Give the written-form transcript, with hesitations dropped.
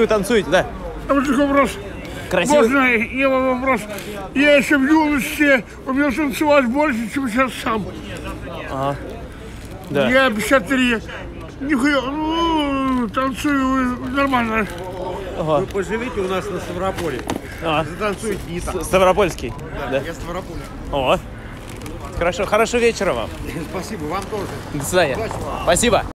красиво танцуете, да? А вот такой вопрос. Красиво. Можно я вам вопрос? Я еще в юности умел танцевать больше, чем сейчас сам. Ага. Да. Я 53. Нихуя, ну, танцую нормально. Ага. Вы поживите у нас на Ставрополе. А. Затанцуете не так. Ставропольский. Да. Я Ставрополь. О. Хорошо, хорошего вечера вам. Спасибо, вам тоже. До свидания. Удачи вам. Спасибо.